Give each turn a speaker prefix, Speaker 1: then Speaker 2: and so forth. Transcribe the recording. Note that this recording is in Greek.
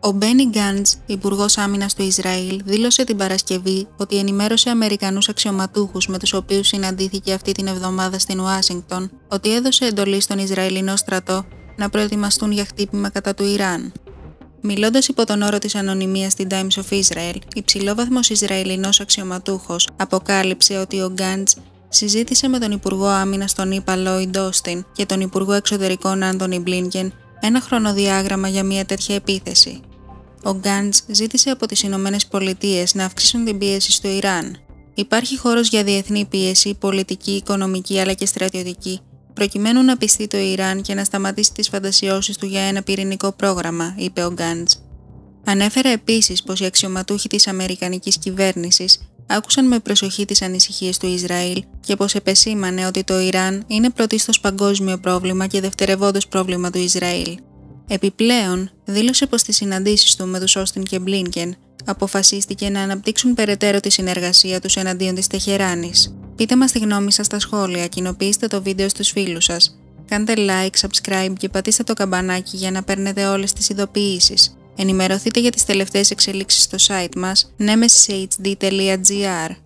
Speaker 1: Ο Μπένι Γκάντς, υπουργός άμυνας του Ισραήλ, δήλωσε την Παρασκευή ότι ενημέρωσε Αμερικανούς αξιωματούχους με τους οποίους συναντήθηκε αυτή την εβδομάδα στην Ουάσιγκτον ότι έδωσε εντολή στον Ισραηλινό στρατό να προετοιμαστούν για χτύπημα κατά του Ιράν. Μιλώντας υπό τον όρο της ανωνυμίας στην Times of Israel, υψηλόβαθμος Ισραηλινός αξιωματούχος αποκάλυψε ότι ο Γκάντς συζήτησε με τον Υπουργό Άμυνας τον ΗΠΑ Lloyd Austin και τον Υπουργό Εξωτερικών Antony Blinken ένα χρονοδιάγραμμα για μια τέτοια επίθεση. Ο Γκάντς ζήτησε από τις Ηνωμένες Πολιτείες να αυξήσουν την πίεση στο Ιράν. Υπάρχει χώρος για διεθνή πίεση, πολιτική, οικονομική αλλά και στρατιωτική, προκειμένου να πιστεί το Ιράν και να σταματήσει τις φαντασιώσεις του για ένα πυρηνικό πρόγραμμα, είπε ο Γκάντς. Ανέφερε επίσης πως οι αξιωματούχοι της Αμερικανικής κυβέρνησης άκουσαν με προσοχή τις ανησυχίες του Ισραήλ και πως επεσήμανε ότι το Ιράν είναι πρωτίστως παγκόσμιο πρόβλημα και δευτερευόντως πρόβλημα του Ισραήλ. Επιπλέον, δήλωσε πως στις συναντήσεις του με τους Όστιν και Μπλίνκεν αποφασίστηκε να αναπτύξουν περαιτέρω τη συνεργασία τους εναντίον της Τεχεράνης. Πείτε μας τη γνώμη σας στα σχόλια, κοινοποιήστε το βίντεο στους φίλους σας, κάντε like, subscribe και πατήστε το καμπανάκι για να παίρνετε όλες τις ειδοποιήσεις. Ενημερωθείτε για τις τελευταίες εξελίξεις στο site μας nemeshd.gr.